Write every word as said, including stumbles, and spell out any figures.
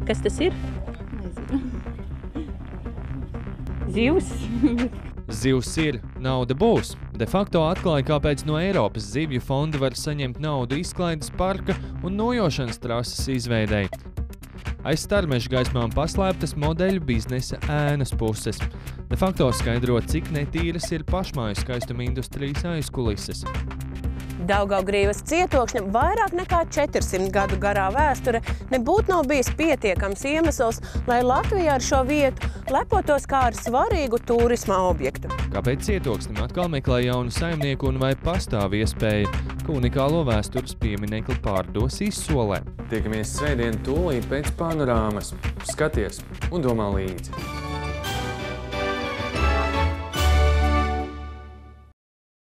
Kas tas ir? Nezinu. Zivs? Zivs ir, nauda būs. De facto atklāja, kāpēc no Eiropas zivju fonda var saņemt naudu izklaides parka un nojošanas trases izveidei. Aiz starmeža gaismām paslēptas modeļu biznesa ēnas puses. De facto skaidro, cik netīras ir pašmāju skaistuma industrijas aizkulises. Daugavgrīvas cietokšņam vairāk nekā četrsimt gadu garā vēsture nebūtu nav bijis pietiekams iemesls, lai Latvijā ar šo vietu lepotos kā ar svarīgu turisma objektu. Kāpēc cietoksnim atkal meklē jaunu saimnieku un vai pastāv iespēja, ka unikālo vēstures pieminekli pārdos izsolē? Tiekamies svētdien tūlīt pēc panorāmas. Skaties un domā līdzi!